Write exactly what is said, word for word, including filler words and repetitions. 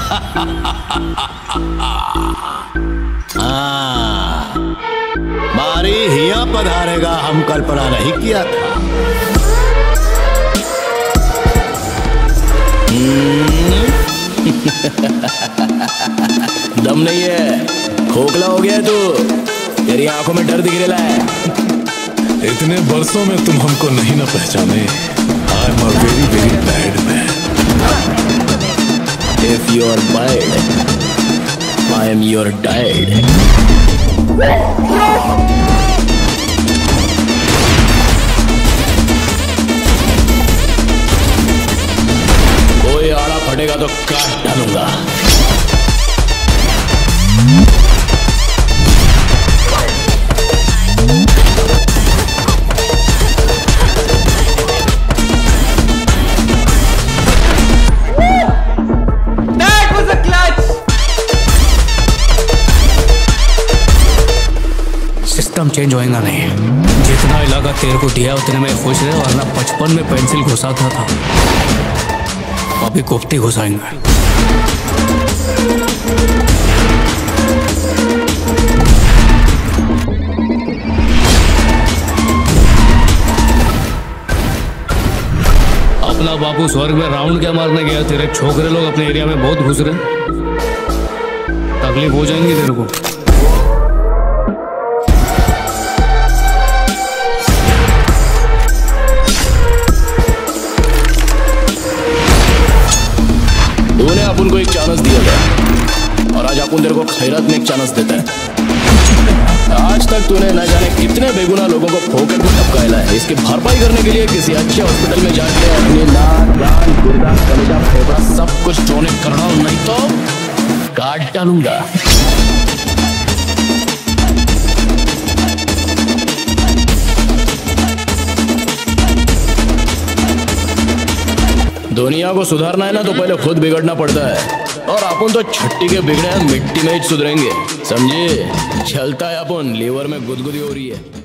हाँ, बारी हिया पधारेगा हम कल्पना नहीं किया था। दम नहीं है, खोखला हो गया तू, तेरी आंखों में डर दिख रहा है। इतने बरसों में तुम हमको नहीं ना पहचाने। I am a very very bad man. If you are bad, I am your dad. कोई आड़ा फटेगा तो काट डालूंगा। सिस्टम चेंज होएगा नहीं। जितना इलाका तेरे को दिया उतने में खुश रहे, वरना बचपन में पेंसिल घुसाता था, अभी कोफ्ती घुसाएंगे। अपना बापू स्वर्ग में राउंड क्या मारने गया, तेरे छोकरे लोग अपने एरिया में बहुत घुस रहे, तकलीफ हो जाएंगी तेरे को। तूने अपन को एक चांस दिया था और आज अपन तेरे को खैरात में एक चांस देता है। आज तक तूने न जाने कितने बेगुनाह लोगों को फोकट में टपकाया है। इसकी भरपाई करने के लिए किसी अच्छे हॉस्पिटल में जाके अपनी नाक, कान, गुर्दा, कलेजा, फेफड़ा सब कुछ डोनेट करना, नहीं तो काट डालूंगा। दुनिया को सुधारना है ना तो पहले खुद बिगड़ना पड़ता है, और अपन तो छट्टी के बिगड़े हैं, मिट्टी में ही सुधरेंगे, समझे। चलता है अपन, लीवर में गुदगुदी हो रही है।